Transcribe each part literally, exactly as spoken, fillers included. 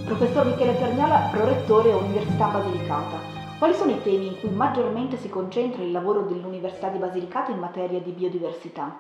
Professor Michele Perniola, prorettore Università Basilicata. Quali sono i temi in cui maggiormente si concentra il lavoro dell'Università di Basilicata in materia di biodiversità?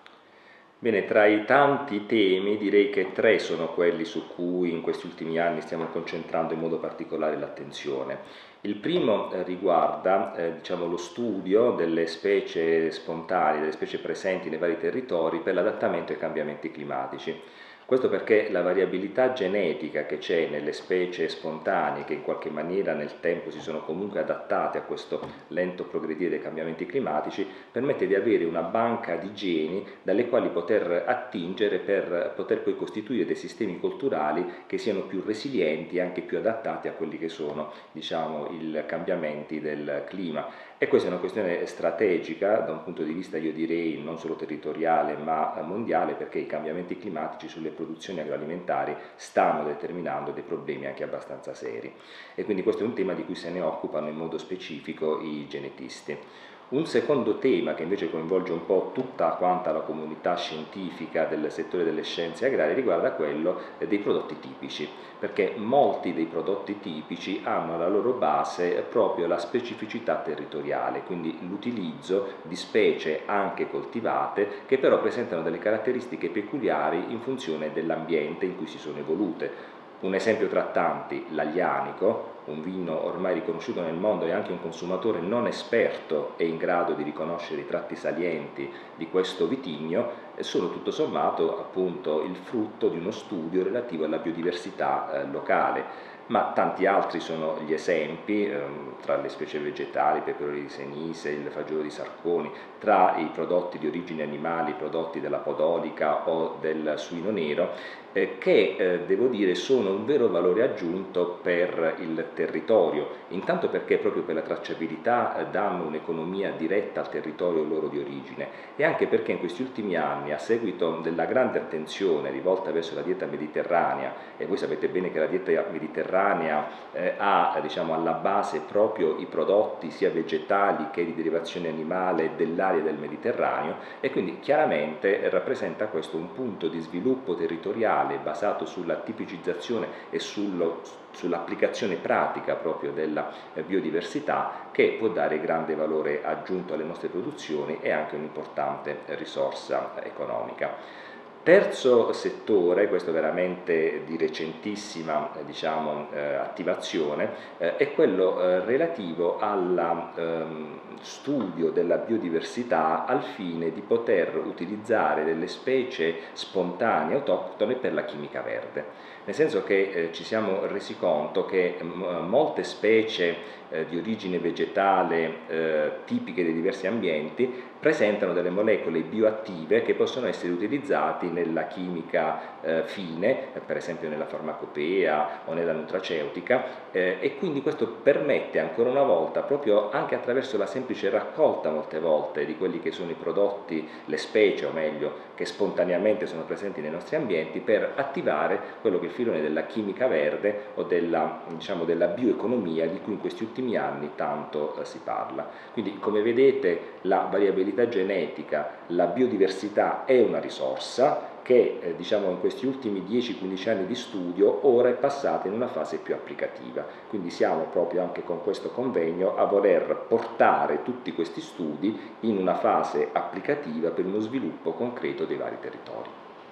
Bene, tra i tanti temi direi che tre sono quelli su cui in questi ultimi anni stiamo concentrando in modo particolare l'attenzione. Il primo eh, riguarda eh, diciamo, lo studio delle specie spontanee, delle specie presenti nei vari territori per l'adattamento ai cambiamenti climatici. Questo perché la variabilità genetica che c'è nelle specie spontanee, che in qualche maniera nel tempo si sono comunque adattate a questo lento progredire dei cambiamenti climatici, permette di avere una banca di geni dalle quali poter attingere per poter poi costituire dei sistemi culturali che siano più resilienti e anche più adattati a quelli che sono, diciamo, i cambiamenti del clima. E questa è una questione strategica da un punto di vista, io direi, non solo territoriale ma mondiale, perché i cambiamenti climatici sulle produzioni agroalimentari stanno determinando dei problemi anche abbastanza seri. E quindi questo è un tema di cui se ne occupano in modo specifico i genetisti. Un secondo tema che invece coinvolge un po' tutta quanta la comunità scientifica del settore delle scienze agrarie riguarda quello dei prodotti tipici, perché molti dei prodotti tipici hanno alla loro base proprio la specificità territoriale, quindi l'utilizzo di specie anche coltivate che però presentano delle caratteristiche peculiari in funzione dell'ambiente in cui si sono evolute. Un esempio tra tanti, l'aglianico, un vino ormai riconosciuto nel mondo e anche un consumatore non esperto è in grado di riconoscere i tratti salienti di questo vitigno, sono tutto sommato appunto il frutto di uno studio relativo alla biodiversità eh, locale. Ma tanti altri sono gli esempi, ehm, tra le specie vegetali, il peperone di Senise, il fagiolo di Sarconi, tra i prodotti di origine animali, i prodotti della podolica o del suino nero, eh, che eh, devo dire sono un vero valore aggiunto per il territorio, intanto perché proprio per la tracciabilità eh, danno un'economia diretta al territorio loro di origine e anche perché in questi ultimi anni, a seguito della grande attenzione rivolta verso la dieta mediterranea, e voi sapete bene che la dieta mediterranea eh, ha diciamo, alla base proprio i prodotti sia vegetali che di derivazione animale dell'area del Mediterraneo, e quindi chiaramente rappresenta questo un punto di sviluppo territoriale basato sulla tipicizzazione e sullo, sull'applicazione pratica proprio della biodiversità, che può dare grande valore aggiunto alle nostre produzioni e anche un'importante risorsa economica. Terzo settore, questo veramente di recentissima eh, diciamo, eh, attivazione, eh, è quello eh, relativo allo ehm, studio della biodiversità al fine di poter utilizzare delle specie spontanee autoctone per la chimica verde. Nel senso che eh, ci siamo resi conto che m- molte specie eh, di origine vegetale eh, tipiche dei diversi ambienti presentano delle molecole bioattive che possono essere utilizzate nella chimica eh, fine, eh, per esempio nella farmacopea o nella nutraceutica, eh, e quindi questo permette ancora una volta, proprio anche attraverso la semplice raccolta molte volte di quelli che sono i prodotti, le specie o meglio, che spontaneamente sono presenti nei nostri ambienti, per attivare quello che è il filone della chimica verde o della, diciamo, della bioeconomia di cui in questi ultimi anni tanto eh, si parla. Quindi come vedete la variabilità genetica, la biodiversità è una risorsa che eh, diciamo in questi ultimi dieci quindici anni di studio ora è passata in una fase più applicativa, quindi siamo proprio anche con questo convegno a voler portare tutti questi studi in una fase applicativa per uno sviluppo concreto dei vari territori.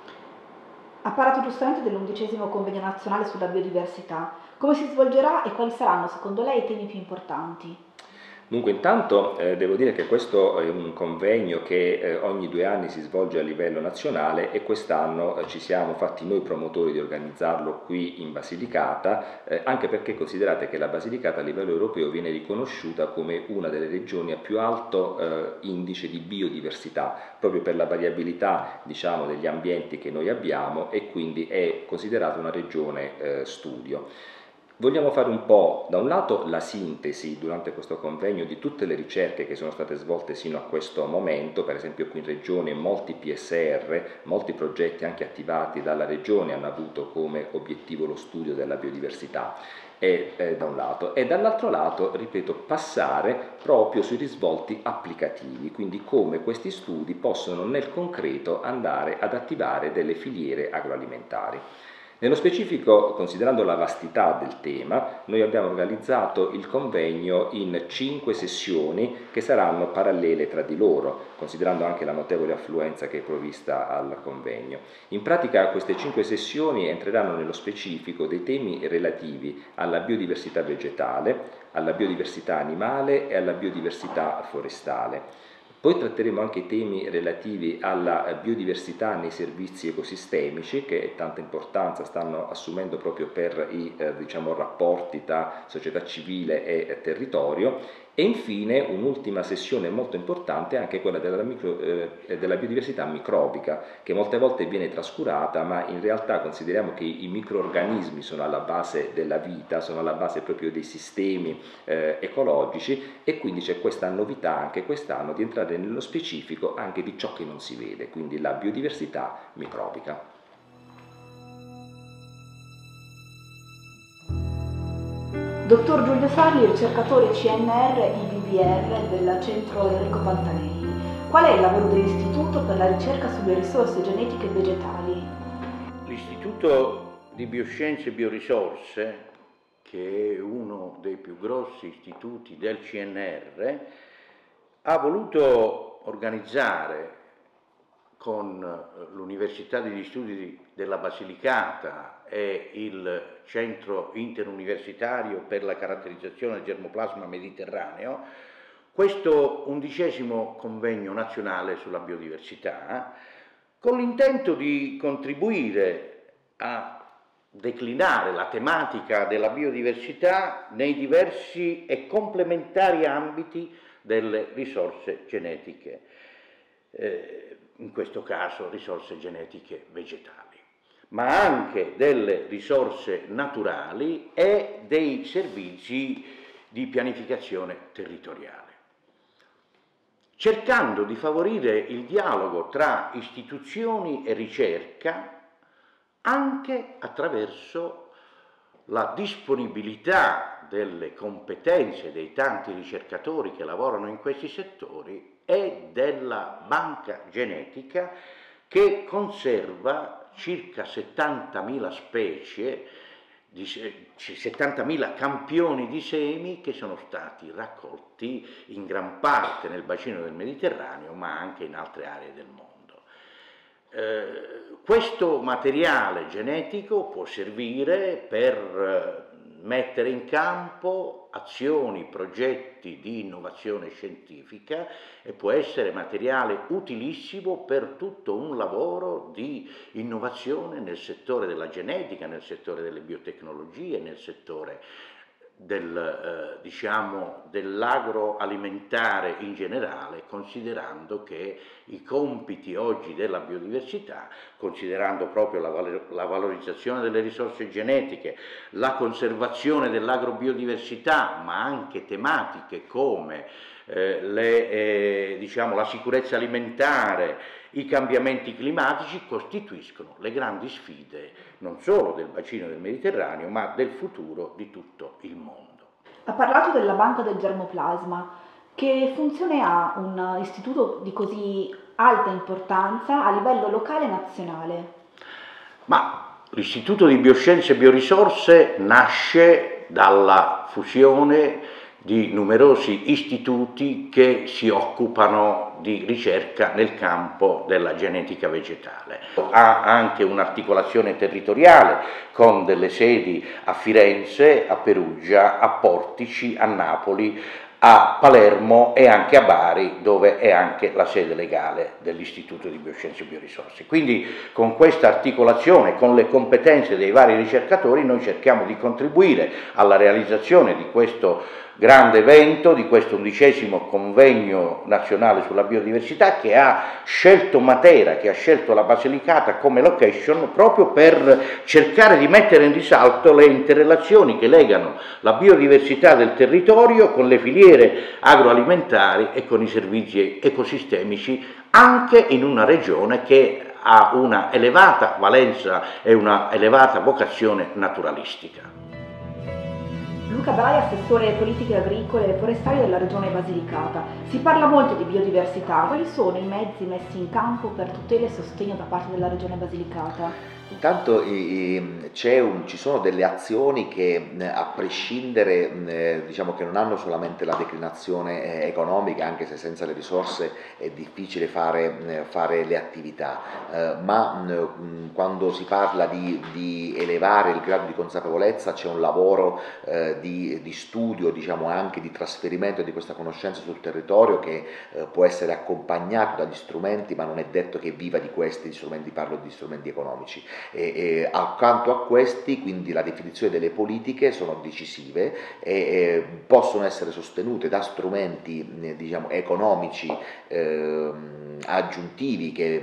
Ha parlato giustamente dell'undicesimo convegno nazionale sulla biodiversità. Come si svolgerà e quali saranno secondo lei i temi più importanti? Dunque intanto eh, devo dire che questo è un convegno che eh, ogni due anni si svolge a livello nazionale e quest'anno eh, ci siamo fatti noi promotori di organizzarlo qui in Basilicata, eh, anche perché considerate che la Basilicata a livello europeo viene riconosciuta come una delle regioni a più alto eh, indice di biodiversità, proprio per la variabilità diciamo, degli ambienti che noi abbiamo, e quindi è considerata una regione eh, studio. Vogliamo fare un po', da un lato, la sintesi durante questo convegno di tutte le ricerche che sono state svolte sino a questo momento, per esempio qui in Regione molti P S R, molti progetti anche attivati dalla Regione hanno avuto come obiettivo lo studio della biodiversità, e, eh, da un lato, e dall'altro lato, ripeto, passare proprio sui risvolti applicativi, quindi come questi studi possono nel concreto andare ad attivare delle filiere agroalimentari. Nello specifico, considerando la vastità del tema, noi abbiamo organizzato il convegno in cinque sessioni che saranno parallele tra di loro, considerando anche la notevole affluenza che è provvista al convegno. In pratica queste cinque sessioni entreranno nello specifico dei temi relativi alla biodiversità vegetale, alla biodiversità animale e alla biodiversità forestale. Poi tratteremo anche temi relativi alla biodiversità nei servizi ecosistemici, che tanta importanza stanno assumendo proprio per i eh, diciamo, rapporti tra società civile e territorio. E infine un'ultima sessione molto importante è anche quella della, micro, eh, della biodiversità microbica, che molte volte viene trascurata, ma in realtà consideriamo che i microorganismi sono alla base della vita, sono alla base proprio dei sistemi eh, ecologici, e quindi c'è questa novità anche quest'anno di entrare nello specifico anche di ciò che non si vede, quindi la biodiversità microbica. Dottor Giulio Sarli, ricercatore C N R I B B R del Centro Enrico Pantanelli. Qual è il lavoro dell'Istituto per la ricerca sulle risorse genetiche vegetali? L'Istituto di Bioscienze e Biorisorse, che è uno dei più grossi istituti del C N R, ha voluto organizzare con l'Università degli Studi della Basilicata e il Centro Interuniversitario per la caratterizzazione del germoplasma mediterraneo questo undicesimo convegno nazionale sulla biodiversità, con l'intento di contribuire a declinare la tematica della biodiversità nei diversi e complementari ambiti delle risorse genetiche, eh, in questo caso risorse genetiche vegetali, ma anche delle risorse naturali e dei servizi di pianificazione territoriale, cercando di favorire il dialogo tra istituzioni e ricerca anche attraverso la disponibilità delle competenze dei tanti ricercatori che lavorano in questi settori e della banca genetica, che conserva circa settantamila specie, settantamila campioni di semi che sono stati raccolti in gran parte nel bacino del Mediterraneo, ma anche in altre aree del mondo. Eh, questo materiale genetico può servire per mettere in campo azioni, progetti di innovazione scientifica, e può essere materiale utilissimo per tutto un lavoro di innovazione nel settore della genetica, nel settore delle biotecnologie, nel settore del, eh, diciamo, dell'agroalimentare in generale, considerando che i compiti oggi della biodiversità, considerando proprio la, valor la valorizzazione delle risorse genetiche, la conservazione dell'agrobiodiversità, ma anche tematiche come eh, le, eh, diciamo, la sicurezza alimentare, i cambiamenti climatici, costituiscono le grandi sfide non solo del bacino del Mediterraneo, ma del futuro di tutto il mondo. Ha parlato della banca del germoplasma. Che funzione ha un istituto di così alta importanza a livello locale e nazionale? Ma l'Istituto di Bioscienze e Biorisorse nasce dalla fusione di numerosi istituti che si occupano di ricerca nel campo della genetica vegetale. Ha anche un'articolazione territoriale con delle sedi a Firenze, a Perugia, a Portici, a Napoli, a Palermo e anche a Bari, dove è anche la sede legale dell'Istituto di Bioscienze e Biorisorse. Quindi con questa articolazione, con le competenze dei vari ricercatori, noi cerchiamo di contribuire alla realizzazione di questo grande evento, di questo undicesimo convegno nazionale sulla biodiversità, che ha scelto Matera, che ha scelto la Basilicata come location proprio per cercare di mettere in risalto le interrelazioni che legano la biodiversità del territorio con le filiere agroalimentari e con i servizi ecosistemici, anche in una regione che ha una elevata valenza e una elevata vocazione naturalistica. Luca Baia, assessore politiche agricole e forestali della regione Basilicata. Si parla molto di biodiversità. Quali sono i mezzi messi in campo per tutela e sostegno da parte della regione Basilicata? Intanto eh, c'è un, ci sono delle azioni che eh, a prescindere, eh, diciamo che non hanno solamente la declinazione eh, economica, anche se senza le risorse è difficile fare, eh, fare le attività, eh, ma mh, quando si parla di, di elevare il grado di consapevolezza c'è un lavoro eh, di, di studio, diciamo anche di trasferimento di questa conoscenza sul territorio che eh, può essere accompagnato dagli strumenti, ma non è detto che viva di questi strumenti, parlo di strumenti economici. E, e, accanto a questi, quindi la definizione delle politiche sono decisive e, e possono essere sostenute da strumenti eh, diciamo, economici eh, aggiuntivi che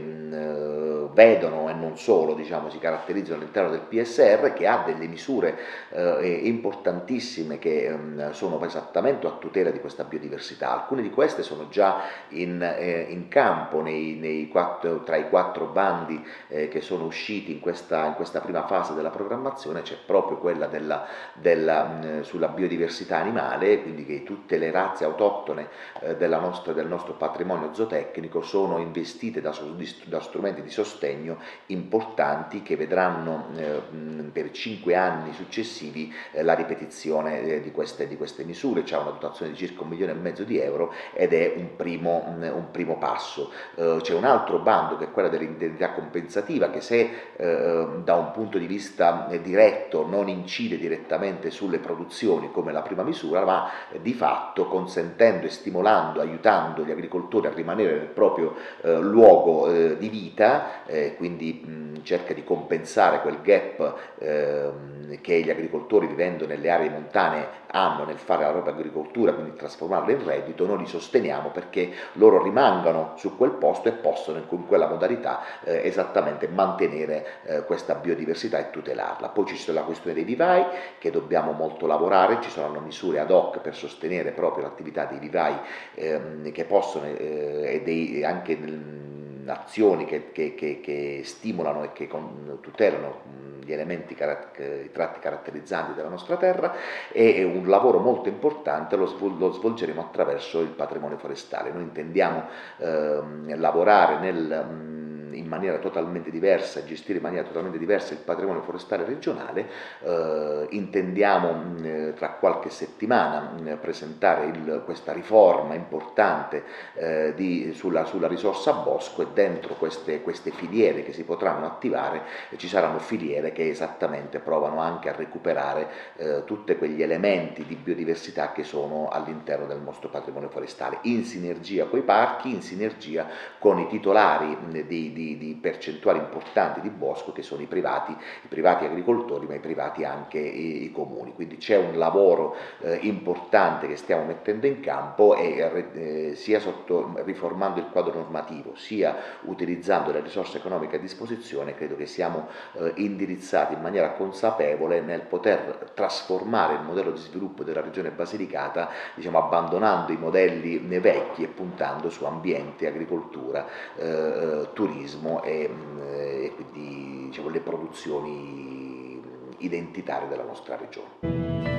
mh, vedono e non solo diciamo, si caratterizzano all'interno del P S R, che ha delle misure eh, importantissime che mh, sono esattamente a tutela di questa biodiversità. Alcune di queste sono già in, eh, in campo nei, nei quattro, tra i quattro bandi eh, che sono usciti in questa, in questa prima fase della programmazione. C'è proprio quella della, della, mh, sulla biodiversità animale, quindi che tutte le razze autoctone eh, della nostra, del nostro patrimonio zootecnico sono investite da, da strumenti di sostegno importanti che vedranno eh, per cinque anni successivi eh, la ripetizione eh, di, queste, di queste misure. C'è una dotazione di circa un milione e mezzo di euro ed è un primo, un primo passo. Eh, c'è un altro bando che è quello dell'indennità compensativa che se eh, da un punto di vista diretto non incide direttamente sulle produzioni come la prima misura, ma eh, di fatto consentendo e stimolando, aiutando gli agricoltori a rimanere nel proprio eh, luogo eh, di vita, eh, quindi mh, cerca di compensare quel gap eh, che gli agricoltori vivendo nelle aree montane hanno nel fare la propria agricoltura, quindi trasformarla in reddito. Noi li sosteniamo perché loro rimangano su quel posto e possono in quella modalità eh, esattamente mantenere eh, questa biodiversità e tutelarla. Poi ci sono la questione dei vivai che dobbiamo molto lavorare, ci saranno misure ad hoc per sostenere proprio l'attività dei vivai ehm, che possono eh, e dei, anche nel, azioni che, che, che, che stimolano e che con, tutelano gli elementi, i tratti caratterizzanti della nostra terra, e un lavoro molto importante lo, svol, lo svolgeremo attraverso il patrimonio forestale. Noi intendiamo ehm, lavorare nel in maniera totalmente diversa, gestire in maniera totalmente diversa il patrimonio forestale regionale. Eh, intendiamo mh, tra qualche settimana mh, presentare il, questa riforma importante eh, di, sulla, sulla risorsa bosco, e dentro queste, queste filiere che si potranno attivare eh, ci saranno filiere che esattamente provano anche a recuperare eh, tutti quegli elementi di biodiversità che sono all'interno del nostro patrimonio forestale, in sinergia con i parchi, in sinergia con i titolari mh, di, di Di, percentuali importanti di bosco che sono i privati, i privati agricoltori, ma i privati anche i, i comuni. Quindi c'è un lavoro eh, importante che stiamo mettendo in campo e eh, sia sotto, riformando il quadro normativo, sia utilizzando le risorse economiche a disposizione. Credo che siamo eh, indirizzati in maniera consapevole nel poter trasformare il modello di sviluppo della regione Basilicata, diciamo, abbandonando i modelli vecchi e puntando su ambiente, agricoltura, eh, turismo e, e quindi diciamo, le produzioni identitarie della nostra regione.